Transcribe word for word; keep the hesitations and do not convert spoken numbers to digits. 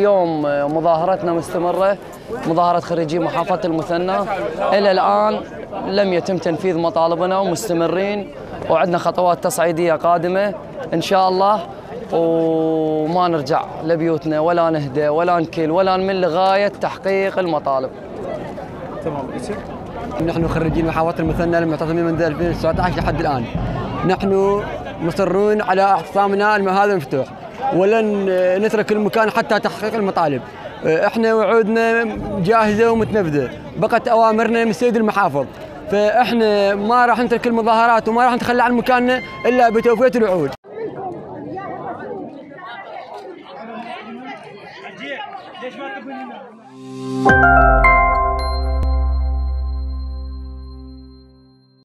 اليوم مظاهرتنا مستمرة، مظاهرة خريجي محافظة المثنى. إلى الآن لم يتم تنفيذ مطالبنا ومستمرين، وعندنا خطوات تصعيدية قادمة إن شاء الله، وما نرجع لبيوتنا ولا نهدى ولا نكل ولا نمل لغاية تحقيق المطالب. تمام. اسم؟ نحن خريجين محافظة المثنى المعتصمين منذ ألفين وتسعة عشر لحد الآن. نحن مصرون على اعتصامنا هذا المفتوح، ولن نترك المكان حتى تحقيق المطالب. احنا وعودنا جاهزة ومتنفذة، بقت أوامرنا من السيد المحافظ، فاحنا ما راح نترك المظاهرات وما راح نتخلى عن مكاننا إلا بتوفية الوعود. ليش ما تقول لنا؟